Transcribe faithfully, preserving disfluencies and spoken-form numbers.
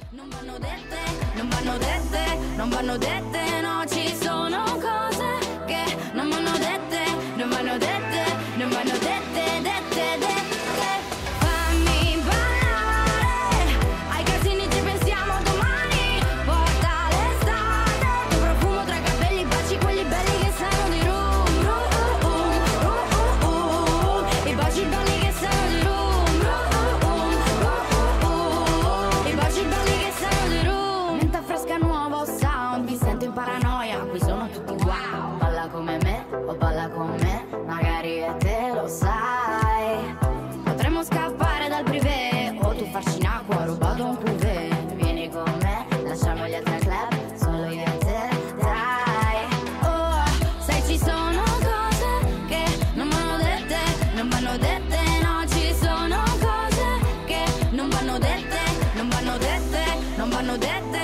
Non vanno dette, non vanno dette, non vanno dette, no, ci sono cose che non vanno dette, non vanno dette, non vanno dette, dette, dette. Fammi ballare, ai casini ci pensiamo domani, porta l'estate, tuo profumo tra i capelli, baci quelli belli che sanno di rum, rum, rum, rum, rum, rum, i baci belli che sanno di rum, rum, rum, rum, rum, i baci belli che sanno di rum. Menta fresca, nuovo sound, mi sento in paranoia, qui sono tutti wow. Balla come me, o balla con me, magari e te lo sai. Potremmo scappare dal privé, o tu farci in acqua, rubato un privé. Vieni con me, lasciamo gli altri club, solo io e te, dai. Oh, sai ci sono cose che non vanno dette, non vanno dette, no, ci sono cose che non vanno dette, non vanno dette, non vanno dette.